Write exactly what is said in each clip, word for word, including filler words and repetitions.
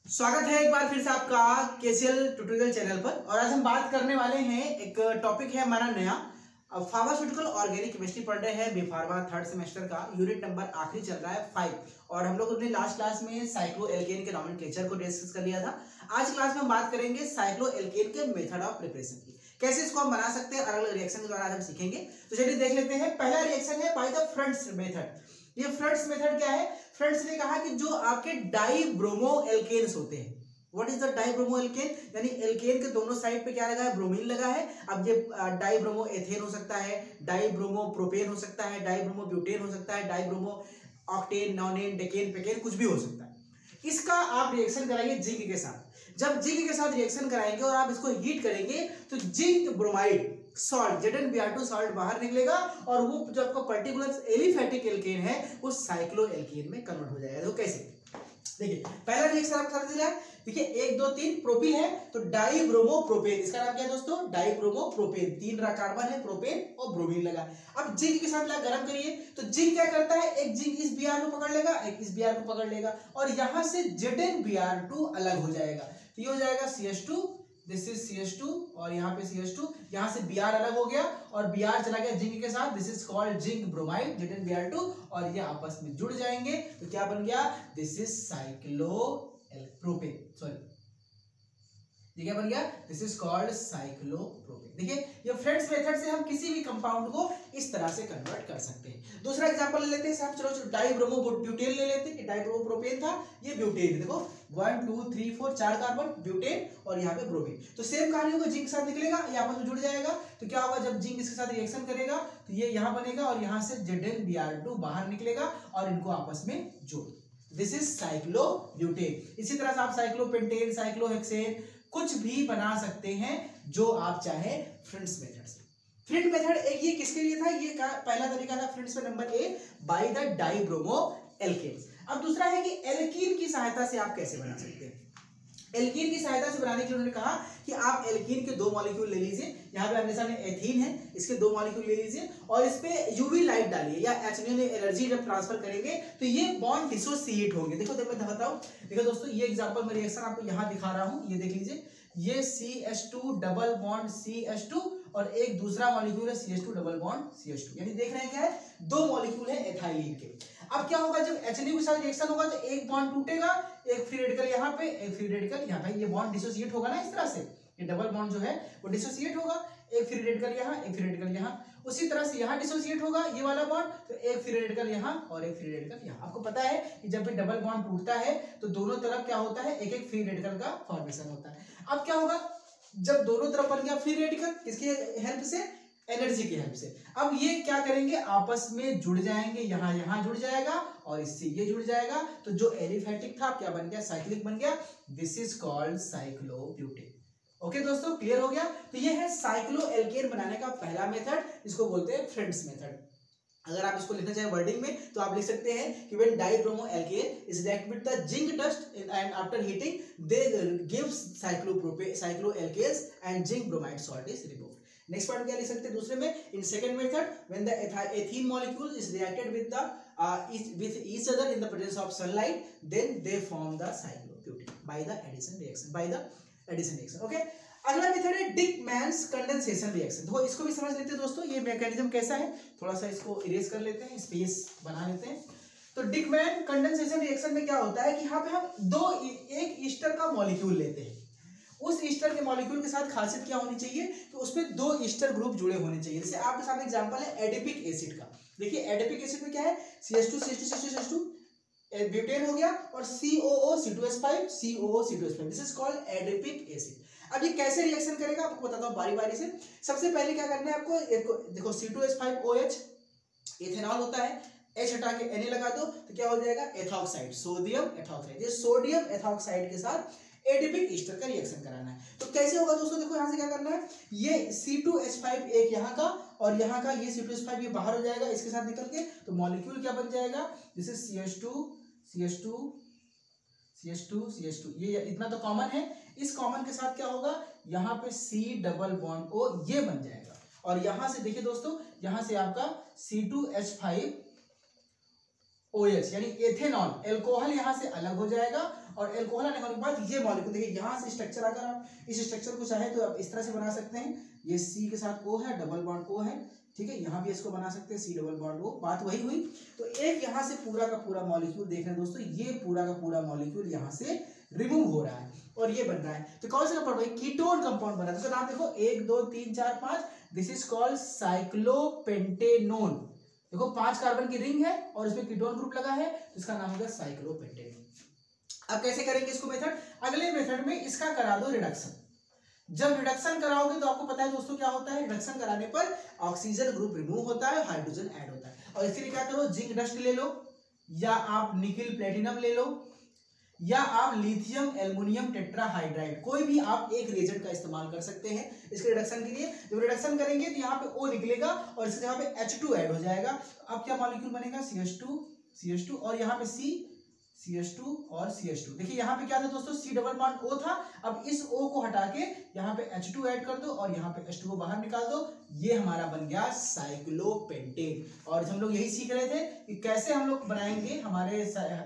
स्वागत है एक बार फिर से आपका केसीएल ट्यूटोरियल चैनल पर। और आज हम बात करने वाले हैं, एक टॉपिक है हमारा नया, फार्मास्यूटिकल ऑर्गेनिक केमिस्ट्री पढ़ रहे हैं, बी फार्मा थर्ड सेमेस्टर का यूनिट नंबर आखिरी चल रहा है फाइव। और हम लोग अपने लास्ट क्लास में साइक्लो एल्केन के नोमेनक्लेचर को डिस्कस कर लिया था। आज क्लास में हम बात करेंगे साइक्लो एल्केन के मेथड ऑफ प्रिपरेशन की, कैसे इसको हम बना सकते हैं, अलग अलग रिएक्शन के द्वारा हम सीखेंगे। तो चलिए देख लेते हैं। पहला रिएक्शन है बाय द फ्रंट्स मेथड। ये फ्रंट्स मेथड क्या है? फ्रंट्स ने कहा कि जो आपके डाइब्रोमो एल्केन्स होते हैं, what is the dibromo alkane, यानी एल्केन के दोनों साइड पे क्या लगा है? ब्रोमीन लगा है। अब ये डाइब्रोमो एथेन हो सकता है, डाइब्रोमो प्रोपेन हो सकता है, डाइब्रोमो ब्यूटेन हो सकता है, डाइब्रोमो ऑक्टेन, नॉनेन, डेकेन, पेकेन, कुछ भी हो सकता है। इसका आप रिएक्शन कराइए जिंक के साथ। जब जिंक के साथ रिएक्शन कराएंगे और आप इसको हीट करेंगे तो zinc bromide salt Z N B R two salt बाहर निकलेगा और वो जो आपका पर्टिकुलर एलिफेटिक एल्केन है वो साइक्लो एल्केन में कन्वर्ट हो जाएगा। तो कैसे? देखिए पहला रिएक्शन आपको बता दिया। देखिए एक दो तीन प्रोपिल है तो डाइब्रोमो प्रोपेन, इसका नाम क्या है दोस्तों? Dibromo propane. तीन कार्बन है, प्रोपेन और ब्रोमीन लगा। अब जिंक के साथ गर्म करिए तो जिंक क्या करता है? एक जिंक इस बी आर को पकड़ लेगा, एक इस बी आर को पकड़ लेगा और यहां से Z N B R two अलग हो जाएगा। तो ये हो जाएगा C H two, this is C H two और यहाँ पे सी एच टू, यहाँ से Br अलग हो गया और Br चला गया जिंक के साथ, this is called zinc bromide Z N B R two और ये आपस में जुड़ जाएंगे तो क्या बन गया? This is cyclo propane, sorry ये क्या बन गया? This is called cyclopropane. देखिए ये फ्रेंड्स मेथड से हम किसी भी कंपाउंड को इस तरह से कन्वर्ट कर सकते हैं। दूसरा एग्जांपल ले लेते हैं साहब, चलो चलो डाइब्रोमो ब्यूटेन ले लेते हैं। डाइब्रोमो प्रोपेन था, ये ब्यूटेन, देखो वन टू थ्री फोर चार कार्बन ब्यूटेन और यहाँ पे ब्रोमीन। तो सेम कहानी होगा, जिंक के साथ निकलेगा, ये आपस में जुड़ जाएगा। तो क्या होगा? जब जिंक इसके साथ रिएक्शन करेगा तो ये यहाँ बनेगा और यहाँ से Z N B R two बाहर निकलेगा और इनको आपस में जोड़, दिस इज साइक्लोब्यूटेन। इसी तरह से आप साइक्लोपेंटेन, साइक्लोहेक्सेन कुछ भी बना सकते हैं जो आप चाहे फ्रेंड्स मेथड से। फ्रेंड मेथड एक ये किसके लिए था? ये का पहला तरीका था फ्रेंड्स में, number A by the dibromo alkanes. अब दूसरा है कि एल्कीन की सहायता से आप कैसे बना सकते हैं। एल्कीन की सहायता से बनाने के लिए उन्होंने कहा कि आप एल्कीन के दो मॉलिक्यूल ले लीजिए। यहाँ पे अपने सामने एथीन है, इसके दो मॉलिक्यूल ले लीजिए और इस पे यूवी लाइट डालिए या एचनियन एनर्जी जब ट्रांसफर करेंगे तो ये बॉन्ड डिसोसिएट होंगे। देखो देखो मैं बताऊं, देखो दोस्तों ये एग्जांपल में रिएक्शन आपको यहाँ दिखा रहा हूँ, ये देख लीजिए, ये C H two double bond C H two और एक दूसरा मॉलिक्यूल है C H two double bond C H two, यानी देख रहे हैं क्या है? दो मॉलिक्यूल है एथाइलिन के। अब क्या होगा? जब एच एन ओ के साथ रिएक्शन होगा तो एक बॉन्ड टूटेगा, एक फ्री रेडिकल यहाँ पे, एक फ्री रेडिकल यहाँ पे, ये बॉन्ड डिसोसिएट होगा ना इस तरह से, ये डबल बॉन्ड जो है वो डिसोसिएट होगा, एक फ्री रेडिकल यहाँ, एक फ्री रेडिकल यहाँ। उसी तरह से यहाँ डिसोसिएट होगा ये वाला बॉन्ड, तो एक फ्री रेडिकल यहाँ और एक फ्री रेडिकल यहाँ। आपको पता है कि जब भी डबल बॉन्ड टूटता है तो दोनों तरफ क्या होता है? एक एक फ्री रेडिकल का फॉर्मेशन होता है। अब क्या होगा? जब दोनों तरफ बन गया फ्री रेडिकल, किसकी हेल्प से? एनर्जी की हेल्प से। अब ये क्या करेंगे? आपस में जुड़ जाएंगे, यहाँ यहाँ जुड़ जाएगा और इससे ये जुड़ जाएगा। तो जो एलिफेटिक था क्या बन गया? साइक्लिक बन गया। This is called cyclobutane. Okay दोस्तों, क्लियर हो गया? तो ये है साइक्लो एल्केन बनाने का पहला मेथड, इसको बोलते हैं फ्रेंड्स मेथड। अगर आप इसको लिखना चाहे वर्डिंग में तो आप लिख सकते हैं कि when dibromo alkane is react with the zinc dust and after heating they gives cyclopropane cycloalkanes and zinc bromide salt is removed. Next point क्या लिख सकते हैं दूसरे में? In second method when the ethene molecule is reacted with the uh, each, with each other in the presence of sunlight then they form the cyclobutane by the addition reaction by the addition reaction. okay? अगला method है Dieckmann condensation reaction. देखो इसको भी समझ लेते हैं दोस्तों, ये मैकेनिज्म कैसा है, थोड़ा सा इसको इरेज कर लेते हैं, स्पेस बना लेते हैं। तो डिकमैन कंडेंसेशन रिएक्शन में क्या होता है कि यहाँ पे हम दो एक ईस्टर का मॉलिक्यूल लेते हैं। उस ईस्टर के मॉलिक्यूल के साथ खासियत क्या होनी चाहिए कि उसमें दो ईस्टर ग्रुप जुड़े होने चाहिए। जैसे आपके सामने एग्जांपल है एडिपिक एसिड का। देखिए एडिपिक एसिड में क्या है? C H two C H two C H two C H two butane हो गया और C O O C two S five C O O C two S five, this is called adipic acid. अब ये कैसे reaction करेगा आपको बताता हूँ बारी बारी से। सबसे पहले क्या करना है आपको? एक देखो C two S five O H ethanol होता है, H हटा के Na लगा दो तो क्या हो जाएगा? Ethoxide, sodium ethoxide. ये सोडियम एथॉक्साइड के साथ एडिपिक ईस्टर का रिएक्शन कराना है। तो कैसे होगा दोस्तों? देखो यहाँ से क्या करना है, ये सी टू एच फाइव एक यहाँ का और यहाँ का ये सी टू एच फाइव ये बाहर हो जाएगा इसके साथ निकल के, तो मॉलिक्यूल क्या बन जाएगा? This is C H two C H two C H two C H two, ये इतना तो कॉमन है। इस कॉमन के साथ क्या होगा? यहाँ पे C डबल बॉन्ड O ये बन जाएगा और यहाँ से देखिए दोस्तों, यहाँ से आपका C two H five O H यानी एथेनॉल, एल्कोहल यहाँ से अलग हो जाएगा और एल्कोहल आने के बाद ये मॉलिक्यूल देखिए यहाँ से स्ट्रक्चर, अगर आप इस स्ट्रक्चर को चाहे तो आप इस तरह से बना सकते हैं, ये सी के साथ ओ है, डबल बॉन्ड ओ है, ठीक है, यहाँ भी इसको बना सकते हैं सी डबल बॉन्ड ओ, बात वही हुई। तो एक यहाँ से पूरा का पूरा मॉलिक्यूल देख रहे हैं दोस्तों, ये पूरा का पूरा मॉलिक्यूल यहाँ से रिमूव हो रहा है और ये बन रहा है। तो कौन सा कंपाउंड भाई? कीटोन कंपाउंड बना है। तो नाम देखो एक दो तीन चार पांच, दिस इज कॉल्ड साइक्लोपेंटेनोन। देखो पांच कार्बन की रिंग है और इसमें कीटोन ग्रुप लगा है, तो इसका नाम होगा साइक्लोपेंटेनोन। अब कैसे करेंगे इसको मेथड? अगले मेथड में इसका करा दो रिडक्शन। जब रिडक्शन कराओगे तो आपको पता है दोस्तों क्या होता है, रिडक्शन कराने पर ऑक्सीजन ग्रुप रिमूव होता है, हाइड्रोजन ऐड होता है। और इसके लिए क्या करो, जिंक डस्ट ले लो, या आप निकिल प्लेटिनम ले लो, या आप लिथियम एल्युमिनियम टेट्राहाइड्राइड, कोई भी आप एक रिएजेंट का इस्तेमाल कर सकते हैं इसके रिडक्शन के लिए। जब रिडक्शन करेंगे तो यहाँ पे O निकलेगा और इसके यहाँ पे एच टू ऐड हो जाएगा। अब क्या मॉलिक्यूल बनेगा? C H two, C H two और यहाँ पे C, सी एच टू और सी एच टू। देखिए यहाँ पे क्या था दोस्तों, C डबल बॉन्ड O था, अब इस O को हटा के यहाँ पे एच टू ऐड कर दो और यहाँ पे एच टू को बाहर निकाल दो, ये हमारा बन गया साइक्लोपेंटेन। और हम लोग यही सीख रहे थे कि कैसे हम लोग बनाएंगे हमारे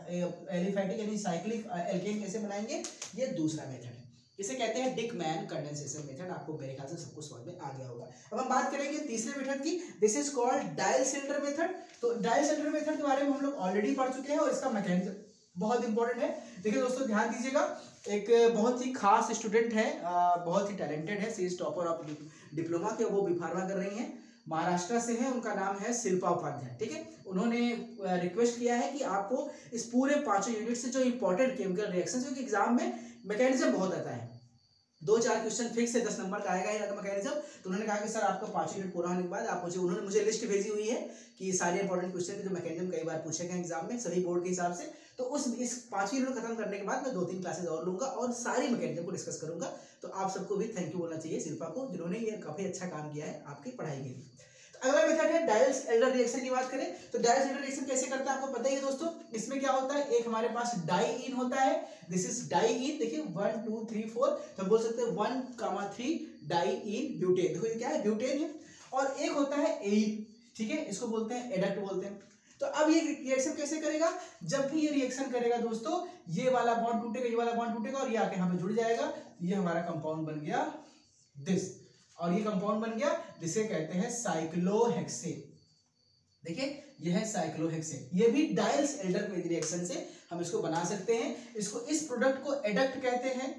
एलिफैटिक यानी साइक्लिक एल्केन कैसे बनाएंगे। ये दूसरा मेथड है, इसे कहते हैं डिकमैन कंडेंसेशन मेथड। आपको मेरे ख्याल से सबको समझ में आ गया होगा। अब हम बात करेंगे तीसरे मेथड की, this is called dial cylinder method. तो डायल सिलेंडर मेथड के बारे में हम लोग ऑलरेडी पढ़ चुके हैं और इसका मैकेनिज्म बहुत इंपॉर्टेंट है। देखिए दोस्तों ध्यान दीजिएगा, एक बहुत ही खास स्टूडेंट है, बहुत ही टैलेंटेड है, she is topper of diploma के, वो बीफार्मा कर रही हैं, महाराष्ट्र से है, उनका नाम है शिल्पा उपाध्याय, ठीक है। उन्होंने रिक्वेस्ट किया है कि आपको इस पूरे पांचों यूनिट से जो इंपॉर्टेंट केमिकल रिएक्शन, क्योंकि एग्जाम में मैकेनिज्म बहुत आता है, दो चार क्वेश्चन फिक्स है, दस नंबर का आएगा ये मैकेनिज्म। तो उन्होंने कहा कि सर आपका पांच यूनिट पूरा होने के बाद आप मुझे, उन्होंने मुझे लिस्ट भेजी हुई है कि सारे इंपॉर्टेंट क्वेश्चन जो मैकेनिज्म कई बार पूछे गए एग्जाम में सभी बोर्ड के हिसाब से। तो उस इस पांचवी यूनिट खत्म करने के बाद मैं दो तीन क्लासेस और लूंगा और सारी मैकेनिज्म को डिस्कस करूंगा। तो आप सबको भी थैंक यू बोलना चाहिए शिल्पा को, जिन्होंने ये काफी अच्छा काम किया है आपकी पढ़ाई के लिए। अगला मेथड है डायल सिलेंडर रिएक्शन की बात करें तो डायल सिलेंडर रिएक्शन कैसे करता है आपको पता ही है दोस्तों। इसमें क्या होता है, एक हमारे पास डाई इन होता है, दिस इज डाई इन, देखिए वन टू थ्री फोर, तो हम बोल सकते हैं one comma three diene butane. देखो ये क्या है, ब्यूटेन है। और एक होता है एइन, ठीक है, इसको बोलते हैं एडक्ट बोलते हैं। तो अब ये रिएक्शन कैसे करेगा, जब भी ये रिएक्शन करेगा दोस्तों, ये वाला बॉन्ड टूटेगा, ये वाला बॉन्ड टूटेगा और ये आके यहाँ पे जुड़ जाएगा, ये हमारा कंपाउंड बन गया दिस, और ये कंपाउंड बन गया जिसे कहते हैं साइक्लोहेक्सेन। देखिए ये है साइक्लोहेक्सेन, ये भी डायल सिलेंडर रिएक्शन से हम इसको बना सकते हैं। इसको, इस प्रोडक्ट को एडक्ट कहते हैं,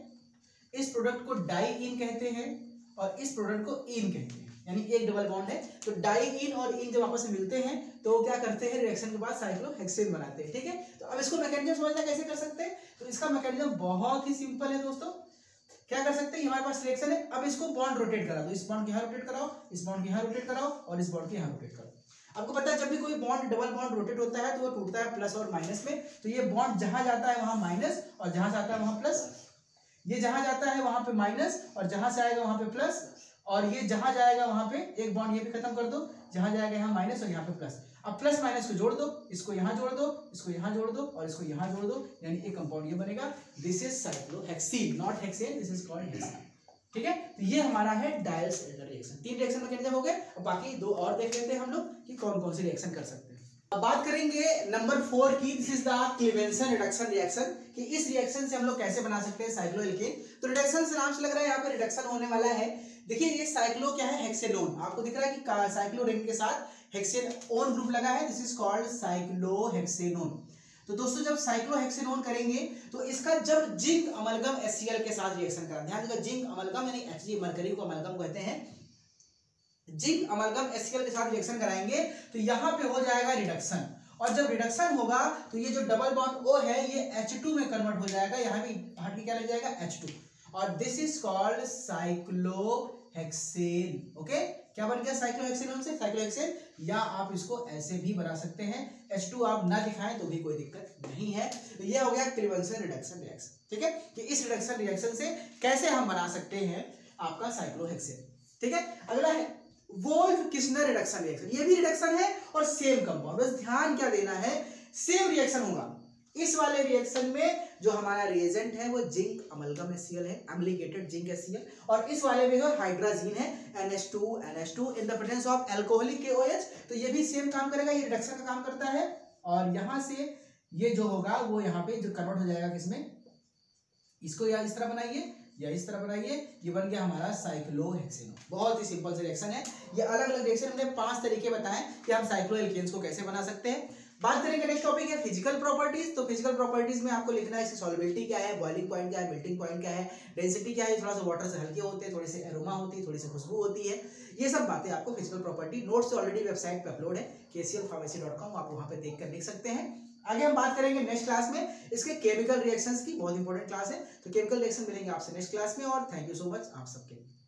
इस प्रोडक्ट को डाई इन कहते हैं और इस प्रोडक्ट को इन कहते हैं, यानी एक डबल बॉन्ड है। तो डाई इन और इन जब आपस में मिलते हैं तो वो क्या करते हैं, रिएक्शन के बाद साइक्लोहेक्सेन बनाते हैं, ठीक है। तो अब इसको मैकेनिज्म समझना कैसे कर सकते हैं, तो इसका मैकेनिज्म बहुत ही सिंपल है दोस्तों। क्या कर सकते हैं, हमारे पास रिएक्शन है, अब इसको बॉन्ड रोटेट करा दो, इस बॉन्ड के यहाँ रोटेट कराओ, इस बॉन्ड के यहाँ रोटेट कराओ और इस बॉन्ड के यहाँ रोटेट करो। आपको पता है जब भी कोई बॉन्ड डबल बॉन्ड रोटेट होता है तो वो टूटता है प्लस और माइनस में। तो ये बॉन्ड जहां जाता है वहां माइनस और जहां जाता है वहां प्लस, ये जहां जाता है वहां पे माइनस और जहां से आएगा वहां पे प्लस, और ये जहां जाएगा वहां पे एक बॉन्ड ये भी खत्म कर दो, जहां जाएगा यहाँ माइनस और यहाँ पे प्लस। अब प्लस माइनस को जोड़ दो, इसको यहाँ जोड़ दो, इसको यहाँ जोड़ दो और इसको यहाँ जोड़ दो, यानी एक कंपाउंड ये बनेगा, this is cyclohexene, not hexane, this is called hexane, ठीक है। तो ये हमारा है डायल सिलेंडर रिएक्शन। तीन रिएक्शन मैकेनिज्म हो गए, और बाकी दो और देख लेते हैं हम लोग कि कौन कौन से रिएक्शन कर सकते हैं। अब बात करेंगे नंबर फोर की, this is the Clemmensen reduction reaction, कि इस रिएक्शन से हम लोग कैसे बना सकते हैं साइक्लोएल्केन। तो रिडक्शन से नाम से लग रहा है यहाँ पे रिडक्शन होने वाला है। देखिए ये साइक्लो क्या है, हेक्सेनोन, आपको दिख रहा है कि साइक्लो रिंग के साथ हेक्सेनोन ग्रुप लगा है, दिस इज कॉल्ड साइक्लोहेक्सेनोन। तो दोस्तों जब साइक्लोहेक्सेनोन करेंगे तो इसका जब जिंक अमलगम एचसीएल के साथ रिएक्शन करा, ध्यान दीजिएगा, जिंक अमलगम यानी एचजी मरकरी को अमलगम कहते हैं, जिंक अमलगम एचसीएल के साथ रिएक्शन कराएंगे तो यहाँ पे हो जाएगा रिडक्शन, और जब रिडक्शन होगा तो ये जो डबल बॉन्ड O है ये एच टू में कन्वर्ट हो जाएगा, यहाँ भी हट के क्या लग जाएगा एच टू, और this is called cyclohexane. Okay, क्या बन गया साइक्लोहेक्सेन से, साइक्लोहेक्सेन, या आप इसको ऐसे भी बना सकते हैं, एच टू आप ना दिखाएं तो भी कोई दिक्कत नहीं है। तो ये हो गया क्लीवेंसन रिडक्शन रिएक्शन, ठीक है, कि इस रिडक्शन रिएक्शन से कैसे हम बना सकते हैं आपका साइक्लोहेक्सेन, ठीक है। अगला है वोल्फ किस्नर रिडक्शन रिएक्शन, ये भी रिडक्शन है और सेम कंपाउंड, बस ध्यान क्या देना है, सेम रिएक्शन होगा। इस वाले रिएक्शन में जो हमारा रिएजेंट है वो जिंक अमलगम एचसीएल है, एम्लिकेटेड जिंक एचसीएल, और इस वाले में जो हाइड्राजीन है N H two N H two in the presence of alcoholic K OH. तो ये भी सेम काम करेगा, ये रिडक्शन का काम करता है, और यहां से ये जो होगा वो यहाँ पे जो कन्वर्ट हो जाएगा किसमें, इसको या इस तरह बनाइए या इस तरह बनाइए, ये बन गया हमारा साइक्लोहेक्सेनोन। बहुत ही सिंपल से रिएक्शन है ये। अलग अलग रिएक्शन हमने पांच तरीके बताए कि हम साइक्लोएल्केन्स को कैसे बना सकते हैं। बात करेंगे नेक्स्ट टॉपिक है फिजिकल प्रॉपर्टीज। तो फिजिकल प्रॉपर्टीज में आपको लिखना है इसकी सॉल्युबिलिटी क्या है, बॉइलिंग पॉइंट क्या है, मेल्टिंग पॉइंट क्या है, डेंसिटी क्या है, थोड़ा सा वाटर से हल्के होते हैं, थोड़ी सी एरोमा होती है, थोड़ी सी खुशबू होती है। ये सब बातें आपको physical property notes already website पे अपलोड है K C L pharmacy dot com, आप वहां पे देख कर लिख सकते हैं। आगे हम बात करेंगे नेक्स्ट क्लास में इसके केमिकल रिएक्शंस की, बहुत इंपॉर्टेंट क्लास है। तो केमिकल रिएक्शन मिलेंगे आपसे नेक्स्ट क्लास में, और थैंक यू सो मच आप सबके।